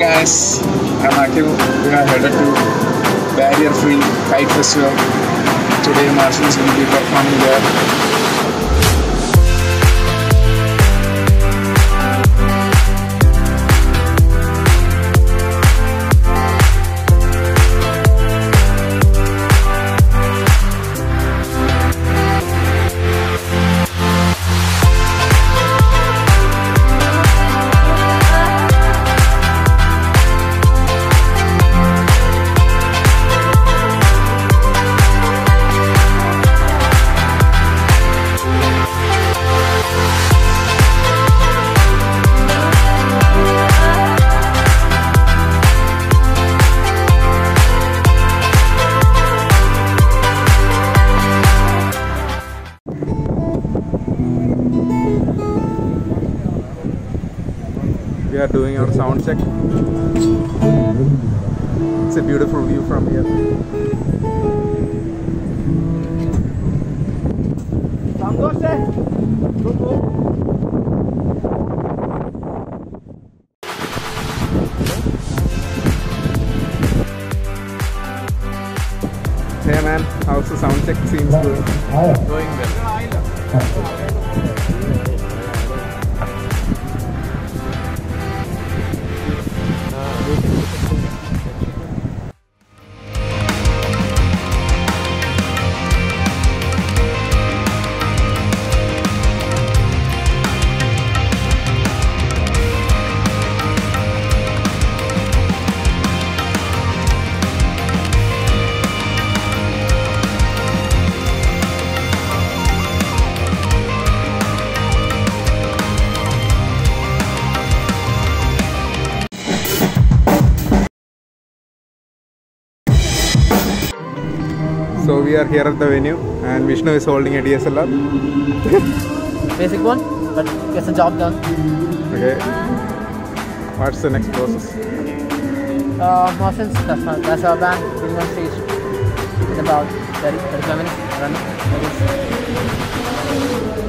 guys, I'm Akil. We are headed to barrier-free Kite Festival. Today Martians will be performing there. We are doing our sound check. It's a beautiful view from here. Hey man, how's the sound check? Seems good. Going well. So we are here at the venue and Vishnu is holding a DSLR. Basic one, but gets the job done. Okay. What's the next process? Martians, that's our band, being on stage in about 35 minutes, I don't know,